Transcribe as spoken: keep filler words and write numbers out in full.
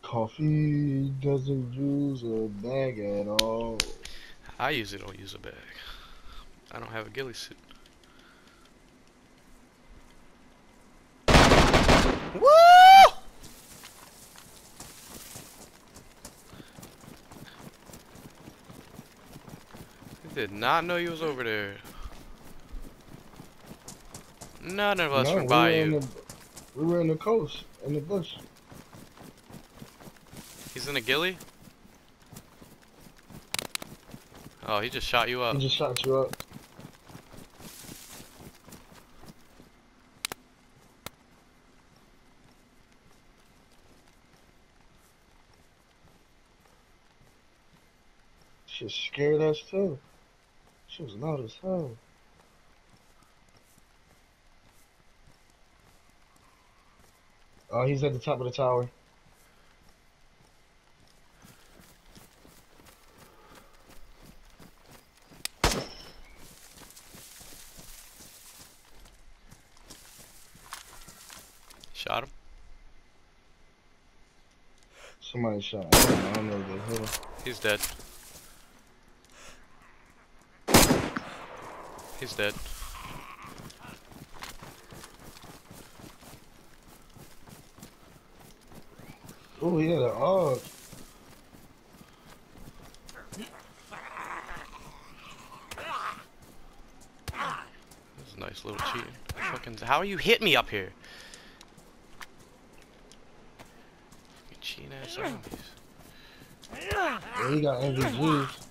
Coffee doesn't use a bag at all. I usually don't use a bag. I don't have a ghillie suit. Woo! I did not know you was over there. None of us No, went we by were in you. the we were in the coast in the bush. He's in a ghillie? Oh, he just shot you He up. just shot you up. Shit scared us too. She was loud as hell. Oh, he's at the top of the tower. Shot him. Somebody shot him. I don't know if they hit him. He's dead. He's dead. Oh, he had an AUG. This is a nice little cheating. Fucking, how you hit me up here? Fucking cheating ass zombies. Yeah, he got M V Gs.